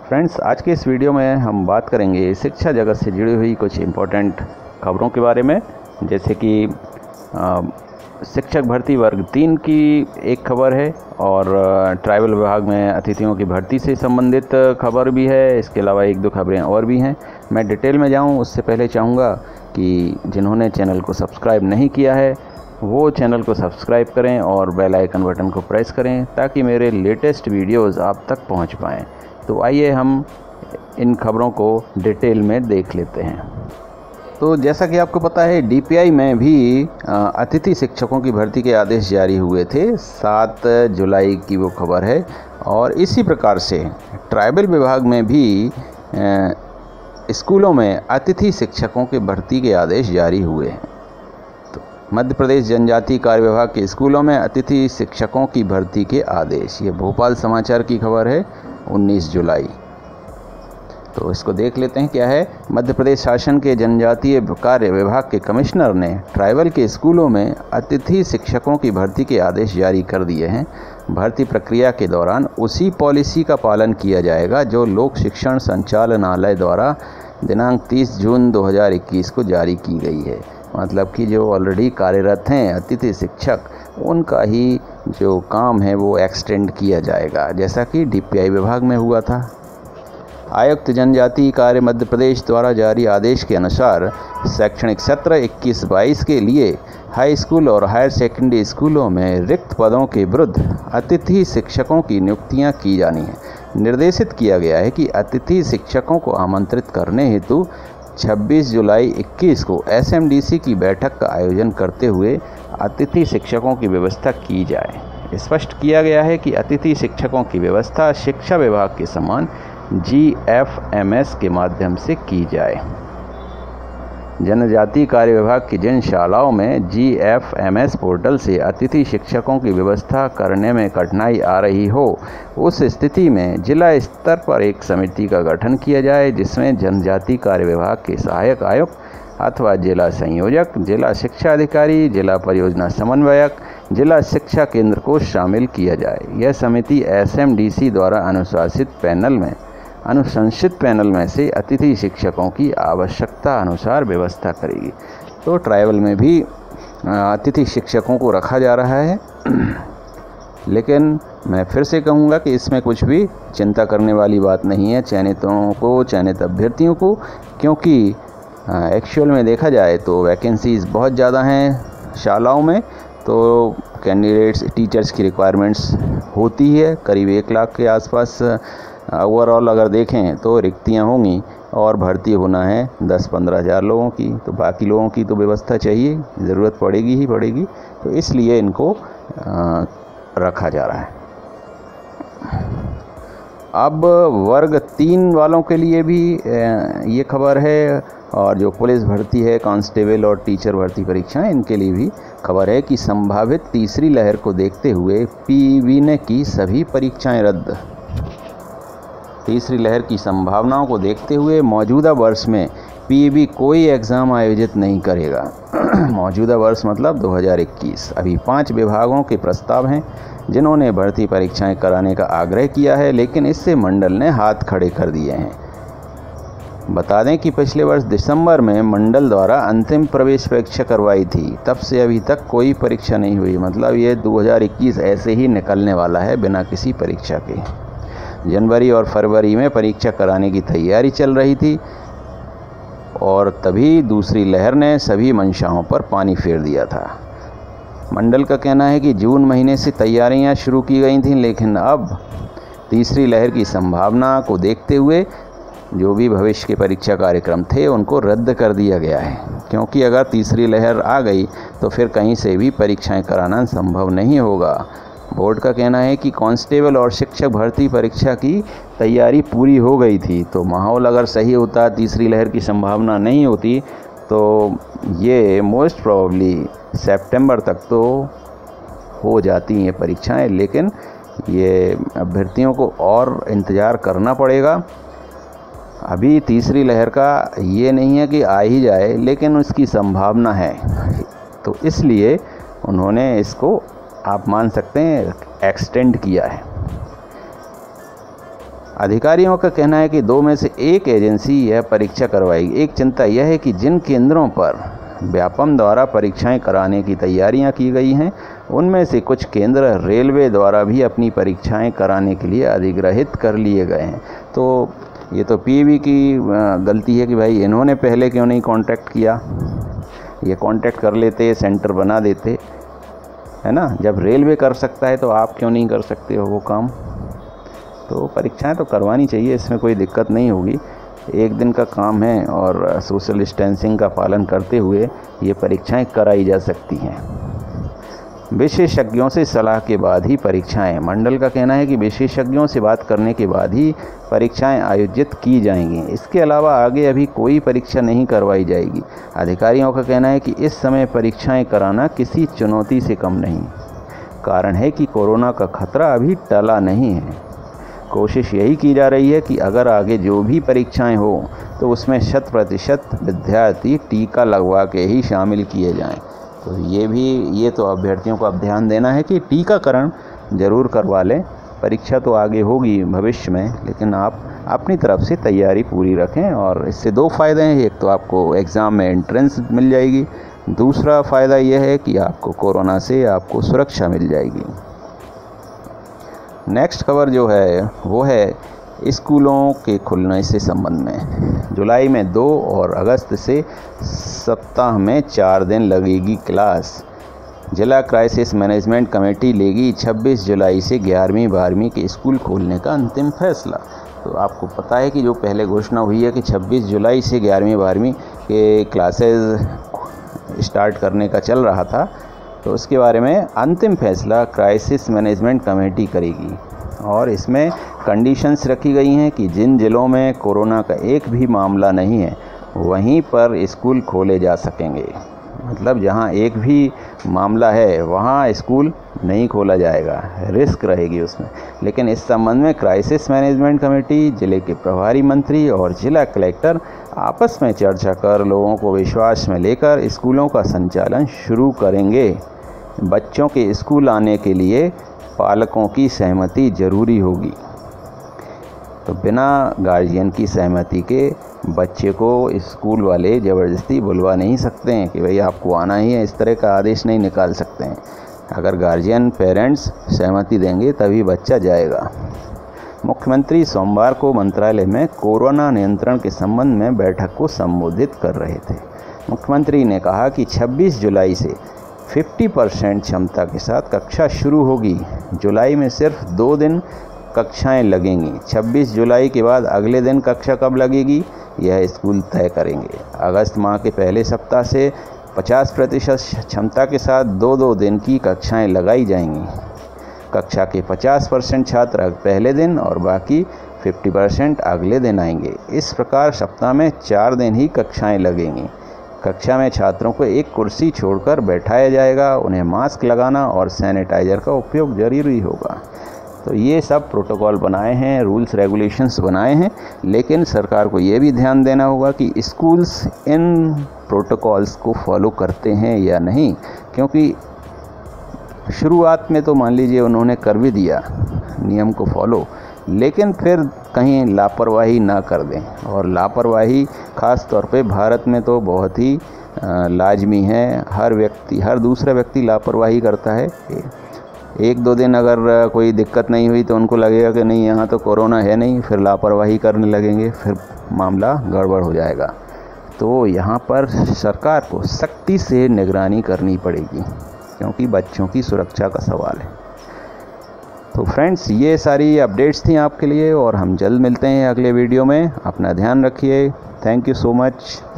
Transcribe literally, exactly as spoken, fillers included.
Friends, आज के इस वीडियो में हम बात करेंगे शिक्षा जगत से जुड़ी हुई कुछ इम्पोर्टेंट खबरों के बारे में। जैसे कि शिक्षक भर्ती वर्ग तीन की एक खबर है और ट्राइबल विभाग में अतिथियों की भर्ती से संबंधित खबर भी है। इसके अलावा एक दो खबरें और भी हैं। मैं डिटेल में जाऊं उससे पहले चाहूँगा कि जिन्होंने चैनल को सब्सक्राइब नहीं किया है वो चैनल को सब्सक्राइब करें और बेल आइकन बटन को प्रेस करें ताकि मेरे लेटेस्ट वीडियोज़ आप तक पहुँच पाएँ। तो आइए हम इन खबरों को डिटेल में देख लेते हैं। तो जैसा कि आपको पता है, डीपीआई में भी अतिथि शिक्षकों की भर्ती के आदेश जारी हुए थे। सात जुलाई की वो खबर है। और इसी प्रकार से ट्राइबल विभाग में भी स्कूलों में अतिथि शिक्षकों की भर्ती के आदेश जारी हुए हैं। तो मध्य प्रदेश जनजातीय कार्य विभाग के स्कूलों में अतिथि शिक्षकों की भर्ती के आदेश, ये भोपाल समाचार की खबर है उन्नीस जुलाई। तो इसको देख लेते हैं क्या है। मध्य प्रदेश शासन के जनजातीय कार्य विभाग के कमिश्नर ने ट्राइबल के स्कूलों में अतिथि शिक्षकों की भर्ती के आदेश जारी कर दिए हैं। भर्ती प्रक्रिया के दौरान उसी पॉलिसी का पालन किया जाएगा जो लोक शिक्षण संचालनालय द्वारा दिनांक तीस जून दो हज़ार इक्कीस को जारी की गई है। मतलब कि जो ऑलरेडी कार्यरत हैं अतिथि शिक्षक, उनका ही जो काम है वो एक्सटेंड किया जाएगा, जैसा कि डीपीआई विभाग में हुआ था। आयुक्त जनजातीय कार्य मध्य प्रदेश द्वारा जारी आदेश के अनुसार शैक्षणिक सत्र इक्कीस बाईस के लिए हाई स्कूल और हायर सेकेंडरी स्कूलों में रिक्त पदों के विरुद्ध अतिथि शिक्षकों की नियुक्तियां की जानी है। निर्देशित किया गया है कि अतिथि शिक्षकों को आमंत्रित करने हेतु छब्बीस जुलाई इक्कीस को एसएमडीसी की बैठक का आयोजन करते हुए अतिथि शिक्षकों की व्यवस्था की जाए। स्पष्ट किया गया है कि अतिथि शिक्षकों की व्यवस्था शिक्षा विभाग के समान जी एफ एम एस के माध्यम से की जाए। जनजातीय कार्य विभाग की जिन शालाओं में G F M S portal से अतिथि शिक्षकों की व्यवस्था करने में कठिनाई आ रही हो, उस स्थिति में जिला स्तर पर एक समिति का गठन किया जाए जिसमें जनजातीय कार्य विभाग के सहायक आयुक्त अथवा जिला संयोजक, जिला शिक्षा अधिकारी, जिला परियोजना समन्वयक, जिला शिक्षा केंद्र को शामिल किया जाए। यह समिति एसएमडीसी द्वारा अनुशासित पैनल में अनुशंसित पैनल में से अतिथि शिक्षकों की आवश्यकता अनुसार व्यवस्था करेगी। तो ट्राइबल में भी अतिथि शिक्षकों को रखा जा रहा है, लेकिन मैं फिर से कहूँगा कि इसमें कुछ भी चिंता करने वाली बात नहीं है चयनितों को, चयनित अभ्यर्थियों को, क्योंकि एक्चुअल में देखा जाए तो वैकेंसीज़ बहुत ज़्यादा हैं शालाओं में। तो कैंडिडेट्स टीचर्स की रिक्वायरमेंट्स होती है, करीब एक लाख के आसपास ओवरऑल अगर देखें तो रिक्तियां होंगी और भर्ती होना है दस पंद्रह हज़ार लोगों की। तो बाकी लोगों की तो व्यवस्था चाहिए, ज़रूरत पड़ेगी ही पड़ेगी। तो इसलिए इनको आ, रखा जा रहा है। अब वर्ग तीन वालों के लिए भी ये खबर है, और जो पुलिस भर्ती है, कांस्टेबल और टीचर भर्ती परीक्षाएं, इनके लिए भी खबर है कि संभावित तीसरी लहर को देखते हुए पीईबी ने की सभी परीक्षाएं रद्द। तीसरी लहर की संभावनाओं को देखते हुए मौजूदा वर्ष में पीईबी कोई एग्ज़ाम आयोजित नहीं करेगा। मौजूदा वर्ष मतलब दो हज़ार इक्कीस। अभी पांच विभागों के प्रस्ताव हैं जिन्होंने भर्ती परीक्षाएं कराने का आग्रह किया है, लेकिन इससे मंडल ने हाथ खड़े कर दिए हैं। बता दें कि पिछले वर्ष दिसंबर में मंडल द्वारा अंतिम प्रवेश परीक्षा करवाई थी, तब से अभी तक कोई परीक्षा नहीं हुई। मतलब ये दो हज़ार इक्कीस ऐसे ही निकलने वाला है बिना किसी परीक्षा के। जनवरी और फरवरी में परीक्षा कराने की तैयारी चल रही थी और तभी दूसरी लहर ने सभी मंशाओं पर पानी फेर दिया था। मंडल का कहना है कि जून महीने से तैयारियां शुरू की गई थीं, लेकिन अब तीसरी लहर की संभावना को देखते हुए जो भी भविष्य के परीक्षा कार्यक्रम थे उनको रद्द कर दिया गया है, क्योंकि अगर तीसरी लहर आ गई तो फिर कहीं से भी परीक्षाएं कराना संभव नहीं होगा। बोर्ड का कहना है कि कांस्टेबल और शिक्षक भर्ती परीक्षा की तैयारी पूरी हो गई थी। तो माहौल अगर सही होता, तीसरी लहर की संभावना नहीं होती, तो ये मोस्ट प्रोबेबली सितंबर तक तो हो जाती हैं परीक्षाएं। लेकिन ये अभ्यर्थियों को और इंतज़ार करना पड़ेगा। अभी तीसरी लहर का ये नहीं है कि आ ही जाए, लेकिन उसकी संभावना है। तो इसलिए उन्होंने इसको, आप मान सकते हैं, एक्सटेंड किया है। अधिकारियों का कहना है कि दो में से एक एजेंसी यह परीक्षा करवाएगी। एक चिंता यह है कि जिन केंद्रों पर व्यापम द्वारा परीक्षाएं कराने की तैयारियां की गई हैं, उनमें से कुछ केंद्र रेलवे द्वारा भी अपनी परीक्षाएं कराने के लिए अधिग्रहित कर लिए गए हैं। तो ये तो पीईबी की गलती है कि भाई इन्होंने पहले क्यों नहीं कांटेक्ट किया। ये कांटेक्ट कर लेते, सेंटर बना देते, है ना। जब रेलवे कर सकता है तो आप क्यों नहीं कर सकते हो वो काम। तो परीक्षाएं तो करवानी चाहिए, इसमें कोई दिक्कत नहीं होगी। एक दिन का काम है और सोशल डिस्टेंसिंग का पालन करते हुए ये परीक्षाएं कराई जा सकती हैं। विशेषज्ञों से सलाह के बाद ही परीक्षाएं। मंडल का कहना है कि विशेषज्ञों से बात करने के बाद ही परीक्षाएं आयोजित की जाएंगी। इसके अलावा आगे अभी कोई परीक्षा नहीं करवाई जाएगी। अधिकारियों का कहना है कि इस समय परीक्षाएं कराना किसी चुनौती से कम नहीं। कारण है कि कोरोना का खतरा अभी टला नहीं है। कोशिश यही की जा रही है कि अगर आगे जो भी परीक्षाएं हो तो उसमें शत प्रतिशत विद्यार्थी टीका लगवा के ही शामिल किए जाएं। तो ये भी ये तो अभ्यर्थियों को अब ध्यान देना है कि टीकाकरण ज़रूर करवा लें। परीक्षा तो आगे होगी भविष्य में, लेकिन आप अपनी तरफ से तैयारी पूरी रखें। और इससे दो फ़ायदे हैं। एक तो आपको एग्ज़ाम में एंट्रेंस मिल जाएगी, दूसरा फ़ायदा यह है कि आपको कोरोना से आपको सुरक्षा मिल जाएगी। नेक्स्ट खबर जो है वो है स्कूलों के खुलने से संबंध में। जुलाई में दो और अगस्त से सप्ताह में चार दिन लगेगी क्लास। जिला क्राइसिस मैनेजमेंट कमेटी लेगी छब्बीस जुलाई से ग्यारहवीं बारहवीं के स्कूल खोलने का अंतिम फैसला। तो आपको पता है कि जो पहले घोषणा हुई है कि छब्बीस जुलाई से ग्यारहवीं बारहवीं के क्लासेस स्टार्ट करने का चल रहा था, तो उसके बारे में अंतिम फैसला क्राइसिस मैनेजमेंट कमेटी करेगी। और इसमें कंडीशंस रखी गई हैं कि जिन ज़िलों में कोरोना का एक भी मामला नहीं है वहीं पर स्कूल खोले जा सकेंगे। मतलब जहां एक भी मामला है वहां स्कूल नहीं खोला जाएगा, रिस्क रहेगी उसमें। लेकिन इस संबंध में क्राइसिस मैनेजमेंट कमेटी, ज़िले के प्रभारी मंत्री और ज़िला कलेक्टर आपस में चर्चा कर लोगों को विश्वास में लेकर स्कूलों का संचालन शुरू करेंगे। बच्चों के स्कूल आने के लिए पालकों की सहमति ज़रूरी होगी। तो बिना गार्जियन की सहमति के बच्चे को स्कूल वाले ज़बरदस्ती बुलवा नहीं सकते हैं कि भाई आपको आना ही है, इस तरह का आदेश नहीं निकाल सकते हैं। अगर गार्जियन पेरेंट्स सहमति देंगे तभी बच्चा जाएगा। मुख्यमंत्री सोमवार को मंत्रालय में कोरोना नियंत्रण के संबंध में बैठक को संबोधित कर रहे थे। मुख्यमंत्री ने कहा कि छब्बीस जुलाई से पचास परसेंट क्षमता के साथ कक्षा शुरू होगी। जुलाई में सिर्फ दो दिन कक्षाएं लगेंगी। छब्बीस जुलाई के बाद अगले दिन कक्षा कब लगेगी यह स्कूल तय करेंगे। अगस्त माह के पहले सप्ताह से पचास प्रतिशत क्षमता के साथ दो दो दिन की कक्षाएं लगाई जाएंगी। कक्षा के पचास परसेंट छात्र पहले दिन और बाकी पचास परसेंट अगले दिन आएंगे। इस प्रकार सप्ताह में चार दिन ही कक्षाएं लगेंगी। कक्षा में छात्रों को एक कुर्सी छोड़कर बैठाया जाएगा। उन्हें मास्क लगाना और सैनिटाइज़र का उपयोग जरूरी होगा। तो ये सब प्रोटोकॉल बनाए हैं, रूल्स रेगुलेशंस बनाए हैं, लेकिन सरकार को ये भी ध्यान देना होगा कि स्कूल्स इन प्रोटोकॉल्स को फॉलो करते हैं या नहीं। क्योंकि शुरुआत में तो मान लीजिए उन्होंने कर भी दिया नियम को फॉलो, लेकिन फिर कहीं लापरवाही ना कर दें। और लापरवाही ख़ास तौर पे भारत में तो बहुत ही लाजमी है। हर व्यक्ति हर दूसरा व्यक्ति लापरवाही करता है। एक दो दिन अगर कोई दिक्कत नहीं हुई तो उनको लगेगा कि नहीं यहाँ तो कोरोना है नहीं, फिर लापरवाही करने लगेंगे, फिर मामला गड़बड़ हो जाएगा। तो यहाँ पर सरकार को सख्ती से निगरानी करनी पड़ेगी, क्योंकि बच्चों की सुरक्षा का सवाल है। तो फ्रेंड्स, ये सारी अपडेट्स थी आपके लिए और हम जल्द मिलते हैं अगले वीडियो में। अपना ध्यान रखिए। Thank you so much.